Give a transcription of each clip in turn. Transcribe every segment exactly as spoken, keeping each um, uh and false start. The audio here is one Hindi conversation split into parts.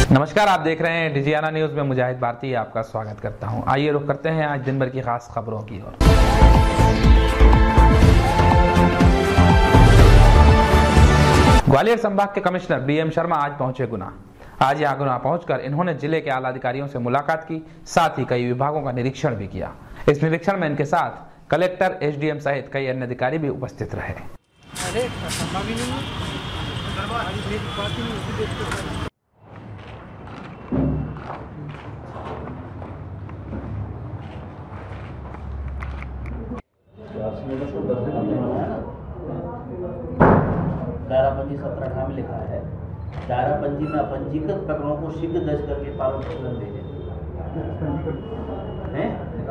नमस्कार, आप देख रहे हैं डिजियाना न्यूज में मुजाहिद भारती आपका स्वागत करता हूं। आइए रुख करते हैं आज दिन भर की खास खबरों की ओर। ग्वालियर संभाग के कमिश्नर बी एम शर्मा आज पहुंचे गुना। आज यहां गुना पहुंचकर इन्होंने जिले के आला अधिकारियों से मुलाकात की, साथ ही कई विभागों का निरीक्षण भी किया। इस निरीक्षण में इनके साथ कलेक्टर, एस डी एम सहित कई अन्य अधिकारी भी उपस्थित रहे। दायरा पंजी सत्रह अठारह में लिखा है, दायरा पंजी में अपंजीकृत प्रकरणों को शीघ्र दर्ज करके पालन प्रकरण भेजें। हैं?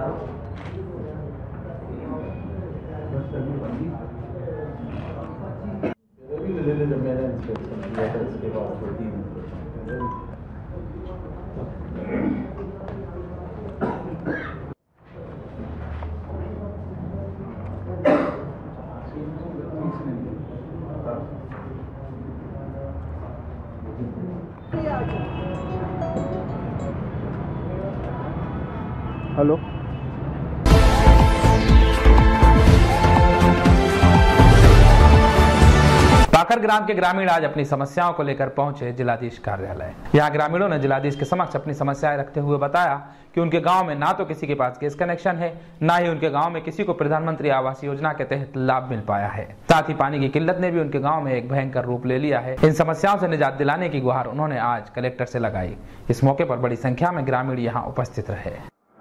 हेलो, पाकर ग्राम के ग्रामीण आज अपनी समस्याओं को लेकर पहुंचे जिलाधीश कार्यालय। यहां ग्रामीणों ने जिलाधीश के समक्ष अपनी समस्याएं रखते हुए बताया कि उनके गांव में ना तो किसी के पास गैस कनेक्शन है, ना ही उनके गांव में किसी को प्रधानमंत्री आवास योजना के तहत लाभ मिल पाया है। साथ ही पानी की किल्लत ने भी उनके गांव में एक भयंकर रूप ले लिया है। इन समस्याओं से निजात दिलाने की गुहार उन्होंने आज कलेक्टर से लगाई। इस मौके पर बड़ी संख्या में ग्रामीण यहाँ उपस्थित रहे।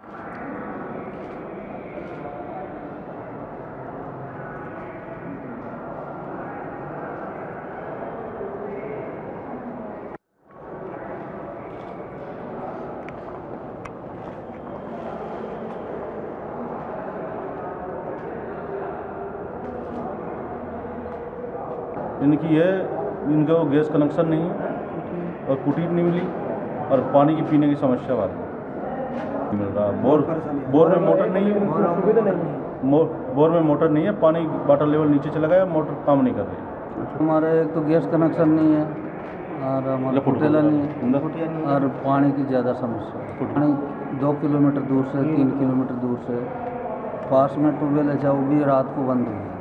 इनकी है, इनका वो गैस कनेक्शन नहीं है और कुटीर नहीं मिली और पानी की पीने की समस्या वाली मिल रहा। बोर बोर में मोटर नहीं है, बोर में मोटर नहीं है, पानी वाटर लेवल नीचे चला गया, मोटर काम नहीं कर रही। हमारे एक तो गैस कनेक्शन नहीं है और हमारा कुटेला नहीं है और पानी की ज़्यादा समस्या है। पानी दो किलोमीटर दूर से तीन किलोमीटर दूर से पास में ट्यूबवेल है, वो भी रात को बंद हो गया।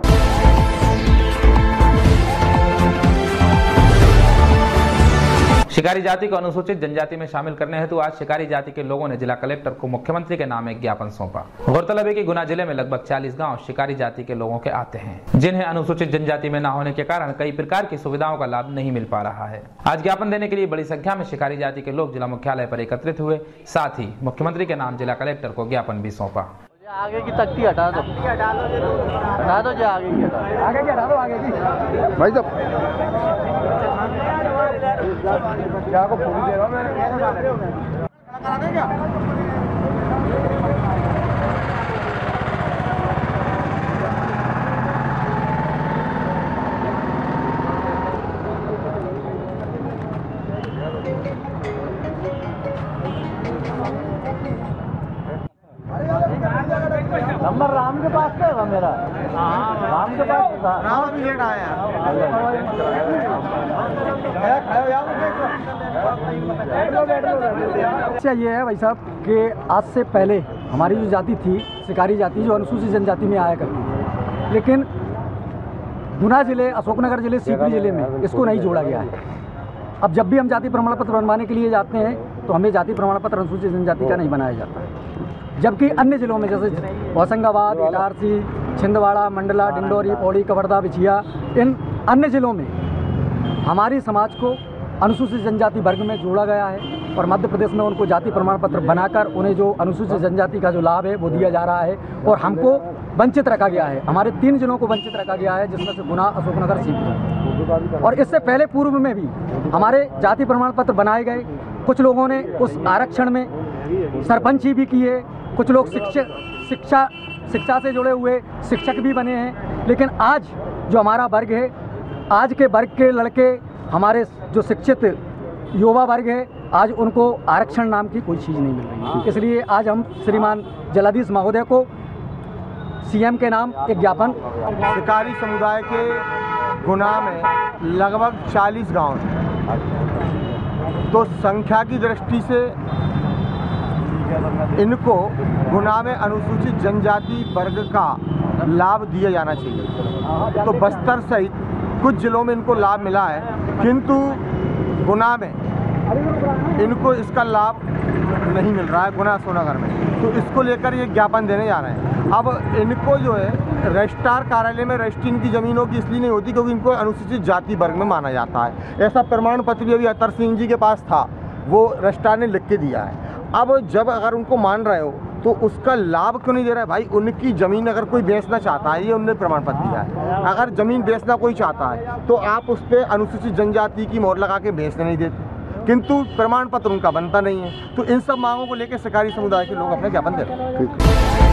शिकारी जाति को अनुसूचित जनजाति में शामिल करने हेतु आज शिकारी जाति के लोगों ने जिला कलेक्टर को मुख्यमंत्री के नाम एक ज्ञापन सौंपा। गौरतलब है कि गुना जिले में लगभग चालीस गांव शिकारी जाति के लोगों के आते हैं, जिन्हें अनुसूचित जनजाति में न होने के कारण कई प्रकार की सुविधाओं का लाभ नहीं मिल पा रहा है। आज ज्ञापन देने के लिए बड़ी संख्या में शिकारी जाति के लोग जिला मुख्यालय पर एकत्रित हुए, साथ ही मुख्यमंत्री के नाम जिला कलेक्टर को ज्ञापन भी सौंपा। आगे की तख्ती हटा दो, हटा दो जो आगे की हटा आगे की हटा दो आगे की भाई साहब क्या को पूरी दे रहा हूँ मैं। नंबर राम के पास था था मेरा, राम के पास था। राम भी लेट आया। अच्छा ये है भाई साहब कि आज से पहले हमारी जो जाति थी शिकारी जाति, जो अनुसूचित जनजाति में आया करती थी, लेकिन गुना जिले, अशोकनगर जिले, सीकरी जिले में इसको नहीं जोड़ा गया है। अब जब भी हम जाति प्रमाण पत्र बनवाने के लिए जाते हैं तो हमें जाति प्रमाण पत्र अनुसूचित जनजाति का नहीं बनाया जाता है, जबकि अन्य जिलों में जैसे होशंगाबाद, इटारसी, छिंदवाड़ा, मंडला, डिंडोरी, पौड़ी, कवर्धा, बिछिया, इन अन्य जिलों में हमारी समाज को अनुसूचित जनजाति वर्ग में जोड़ा गया है और मध्य प्रदेश में उनको जाति प्रमाण पत्र बनाकर उन्हें जो अनुसूचित जनजाति का जो लाभ है वो दिया जा रहा है और हमको वंचित रखा गया है। हमारे तीन जिलों को वंचित रखा गया है, जिसमें से गुना, अशोकनगर, सीकरी। और इससे पहले पूर्व में भी हमारे जाति प्रमाण पत्र बनाए गए। कुछ लोगों ने उस आरक्षण में सरपंची भी की है, कुछ लोग शिक्षा शिक्षा शिक्षा से जुड़े हुए शिक्षक भी बने हैं। लेकिन आज जो हमारा वर्ग है, आज के वर्ग के लड़के, हमारे जो शिक्षित युवा वर्ग है, आज उनको आरक्षण नाम की कोई चीज़ नहीं मिल रही है। इसलिए आज हम श्रीमान जिलाधीश महोदय को सीएम के नाम एक ज्ञापन। शिकारी समुदाय के गुना में लगभग चालीस गांव हैं तो संख्या की दृष्टि से इनको गुना में अनुसूचित जनजाति वर्ग का लाभ दिया जाना चाहिए। तो बस्तर सहित कुछ जिलों में इनको लाभ मिला है, किंतु गुना में इनको इसका लाभ नहीं मिल रहा है, गुना सोनागर में। तो इसको लेकर ये ज्ञापन देने जा रहे हैं। अब इनको जो है रजिस्ट्रार कार्यालय में रजिस्ट्री इनकी ज़मीनों की इसलिए नहीं होती क्योंकि इनको अनुसूचित जाति वर्ग में माना जाता है। ऐसा प्रमाण पत्र भी अभी अतर सिंह जी के पास था, वो रजिस्ट्रार ने लिख के दिया है। अब जब अगर उनको मान रहे हो तो उसका लाभ क्यों नहीं दे रहा है भाई? उनकी ज़मीन अगर कोई बेचना चाहता है, ये उन्होंने प्रमाण पत्र दिया है, अगर ज़मीन बेचना कोई चाहता है तो आप उस पर अनुसूचित जनजाति की मोहर लगा के बेचने नहीं देते, किंतु प्रमाण पत्र उनका बनता नहीं है। तो इन सब मांगों को लेकर सहकारी समुदाय के लोग अपना ज्ञापन दे रहे हैं।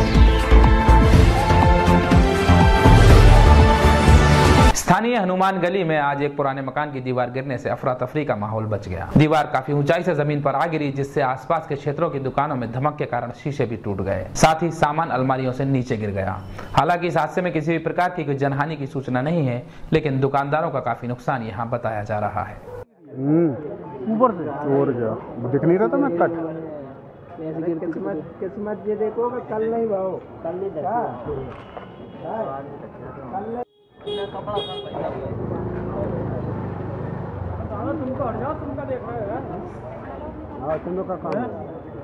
स्थानीय हनुमान गली में आज एक पुराने मकान की दीवार गिरने से अफरा तफरी का माहौल बच गया। दीवार काफी ऊंचाई से जमीन पर आ गिरी, जिससे आसपास के क्षेत्रों की दुकानों में धमक के कारण शीशे भी टूट गए, साथ ही सामान अलमारियों से नीचे गिर गया। हालांकि इस हादसे में किसी भी प्रकार की कोई जनहानि की सूचना नहीं है, लेकिन दुकानदारों का काफी नुकसान यहाँ बताया जा रहा है। ऊपर से और गया, दिख नहीं रहा था मैं कट। किस्मत किस्मत ये देखो कि कल नहीं भाओ, कल नहीं देखा कल कपड़ा तुमको हट जाओ, तुमका देख रहे हो। हाँ तुम लोग का काम है।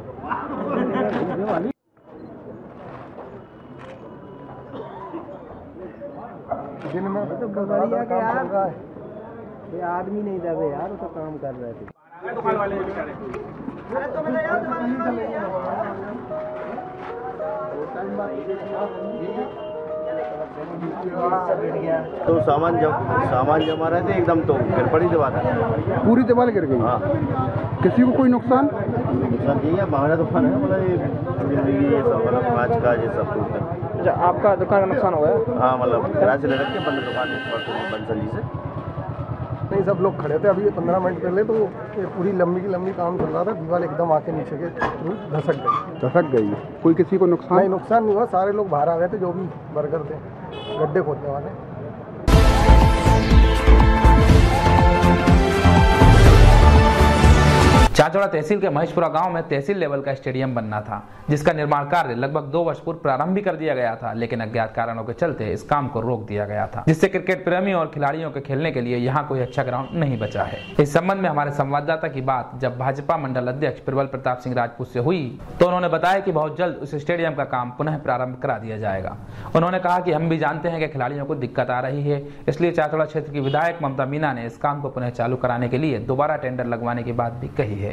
दिन में तो बढ़िया के यार ये आदमी नहीं दबे यार, तो काम कर रहे थे। तो सामान जब सामान जमा रहे थे एकदम, तो गिर पड़ी दीवार, पूरी दीवार गिर गई। हाँ, किसी को कोई नुकसान? नुकसान यही है, महंगा दुकान है, मतलब ये जिंदगी ये सब मतलब कांच का ये सब टूट है। आपका दुकान का नुकसान हो गया? हाँ, मतलब किराए से ले रखे बंद दुकान बंसली से। नहीं, सब लोग खड़े थे अभी पंद्रह मिनट पहले, तो ये पूरी लंबी की लंबी काम चल रहा था, दीवार एकदम आके नीचे के थ्रू धसक गई। धसक गई, कोई किसी को नुकसान? नहीं, नुकसान नहीं हुआ, सारे लोग बाहर आ गए थे जो भी वर्कर थे गड्ढे खोदने वाले। चाचौड़ा तहसील के महेशपुरा गांव में तहसील लेवल का स्टेडियम बनना था, जिसका निर्माण कार्य लगभग दो वर्ष पूर्व प्रारंभ भी कर दिया गया था, लेकिन अज्ञात कारणों के चलते इस काम को रोक दिया गया था, जिससे क्रिकेट प्रेमी और खिलाड़ियों के खेलने के लिए यहाँ कोई अच्छा ग्राउंड नहीं बचा है। इस संबंध में हमारे संवाददाता की बात जब भाजपा मंडल अध्यक्ष प्रबल प्रताप सिंह राजपूत से हुई तो उन्होंने बताया कि बहुत जल्द उस स्टेडियम का काम पुनः प्रारंभ करा दिया जाएगा। उन्होंने कहा कि हम भी जानते हैं कि खिलाड़ियों को दिक्कत आ रही है, इसलिए चाचौड़ा क्षेत्र की विधायक ममता मीना ने इस काम को पुनः चालू कराने के लिए दोबारा टेंडर लगवाने की बात भी कही है।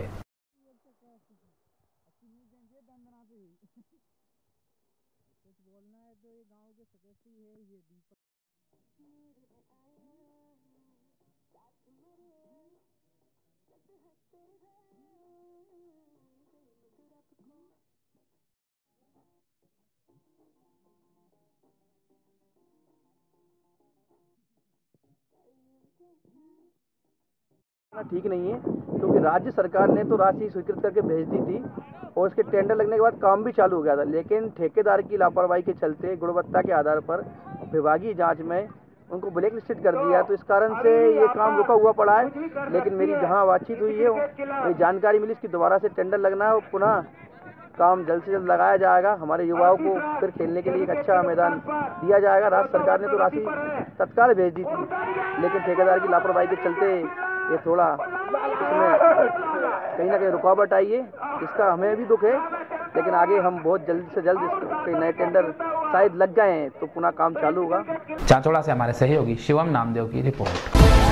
ठीक नहीं है, क्योंकि राज्य सरकार ने तो राशि स्वीकृत करके भेज दी थी और उसके टेंडर लगने के बाद काम भी चालू हो गया था, लेकिन ठेकेदार की लापरवाही के चलते गुणवत्ता के आधार पर विभागीय जांच में उनको ब्लैक लिस्टेड कर दिया, तो इस कारण से ये काम रुका हुआ पड़ा है। लेकिन मेरी जहां बातचीत हुई है वही जानकारी मिली इसकी दोबारा से टेंडर लगना है और पुनः काम जल्द से जल्द लगाया जाएगा। हमारे युवाओं को फिर खेलने के लिए एक अच्छा मैदान दिया जाएगा। राज्य सरकार ने तो राशि तत्काल भेज दी थी, लेकिन ठेकेदार की लापरवाही के चलते ये थोड़ा इसमें कहीं ना कहीं रुकावट आई है, इसका हमें भी दुख है। लेकिन आगे हम बहुत जल्द से जल्द इसके नए टेंडर शायद लग गए हैं तो पुनः काम चालू होगा। चाचौड़ा से हमारे सहयोगी शिवम नामदेव की रिपोर्ट।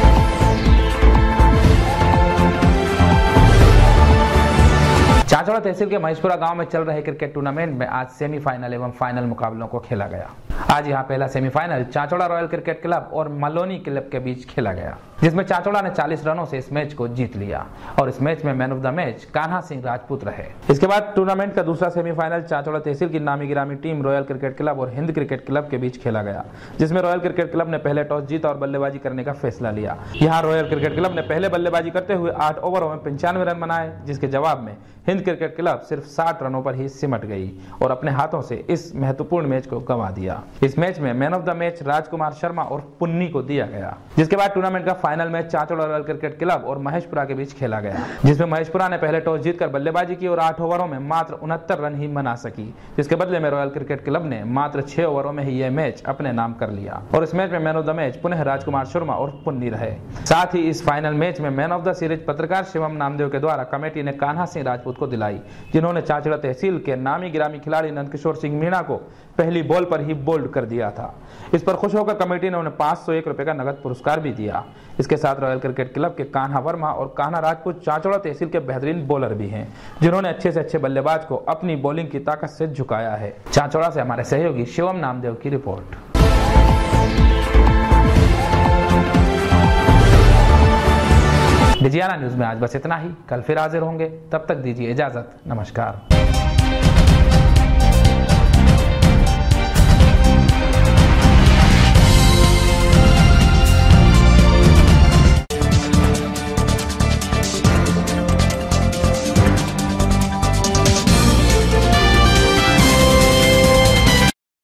चाचौड़ा तहसील के महेशपुरा गांव में चल रहे क्रिकेट टूर्नामेंट में आज सेमीफाइनल एवं फाइनल मुकाबलों को खेला गया। आज यहां पहला semifinal Chachaura royal cricket club और मलोनी क्लब के बीच खेला गया, जिसमें चाचौड़ा ने चालीस रनों से इस मैच को जीत लिया और इस मैच में man of the match Kanha Singh Rajput रहे। इसके बाद टूर्नामेंट का दूसरा सेमीफाइनल चाचौड़ा तहसील की नामी गिरामी टीम रॉयल क्रिकेट क्लब और हिंद क्रिकेट क्लब के बीच खेला गया, जिसमें रॉयल क्रिकेट क्लब ने पहले टॉस जीता और बल्लेबाजी करने का फैसला लिया। यहाँ रॉयल क्रिकेट क्लब ने पहले बल्लेबाजी करते हुए आठ ओवरों में पंचानवे रन बनाए, जिसके जवाब में हिंद क्रिकेट क्लब सिर्फ साठ रनों पर ही सिमट गई और अपने हाथों से इस महत्वपूर्ण मैच को गंवा दिया। इस मैच में man of the match Rajkumar Sharma और पुन्नी को दिया गया। जिसके बाद टूर्नामेंट का फाइनल मैच चांचौड़ा रॉयल क्रिकेट क्लब और महेशपुरा के बीच खेला गया, जिसमें महेशपुरा ने पहले टॉस जीतकर बल्लेबाजी की और आठ ओवरों में मात्र उनहत्तर रन ही बना सकी, जिसके बदले में रॉयल क्रिकेट क्लब ने मात्र छह ओवरों में ही यह मैच अपने नाम कर लिया और इस मैच में मैन ऑफ द मैच पुनः राजकुमार शर्मा और पुन्नी रहे। साथ ही इस फाइनल मैच में मैन ऑफ द सीरीज पत्रकार शिवम नामदेव के द्वारा कमेटी ने कान्हा सिंह राजपूत को दिलाई, जिन्होंने चांचौड़ा तहसील के नामी गिरामी खिलाड़ी नंदकिशोर सिंह मीणा को पहली बॉल पर ही बोल्ड कर दिया था। इस पर खुश होकर कमेटी ने उन्हें पांच सौ एक रुपए का नगद पुरस्कार भी दिया। इसके साथ रॉयल क्रिकेट क्लब के कान्हा वर्मा और कान्हा राजपूत चांचौड़ा तहसील के बेहतरीन बॉलर भी हैं, जिन्होंने अच्छे से अच्छे बल्लेबाज को अपनी बॉलिंग की ताकत से झुकाया है। चांचौड़ा से हमारे सहयोगी शिवम नामदेव की रिपोर्ट। विजयाना न्यूज में आज बस इतना ही। कल फिर हाजिर होंगे, तब तक दीजिए इजाजत। नमस्कार।